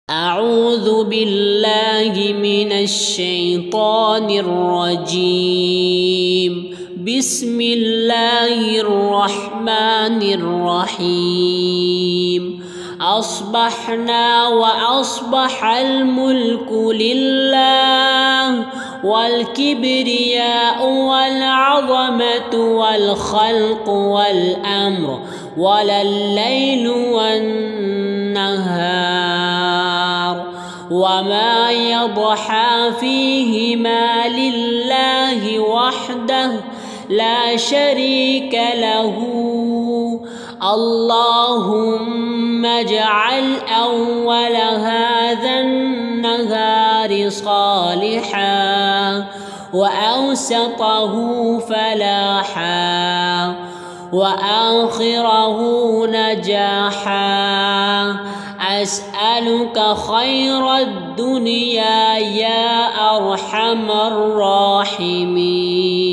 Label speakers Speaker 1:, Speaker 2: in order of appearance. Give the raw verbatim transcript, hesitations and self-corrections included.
Speaker 1: أعوذ بالله من الشيطان الرجيم. بسم الله الرحمن الرحيم. أصبحنا وأصبح الملك لله والكبرياء والعظمة والخلق والأمر ولا الليل والنهار وما يضحى فيهما لله وحده لا شريك له. اللهم اجعل أول هذا النهار صالحا وأوسطه فلاحا وآخره نجاحا. أسألك خير الدنيا يا أرحم الراحمين.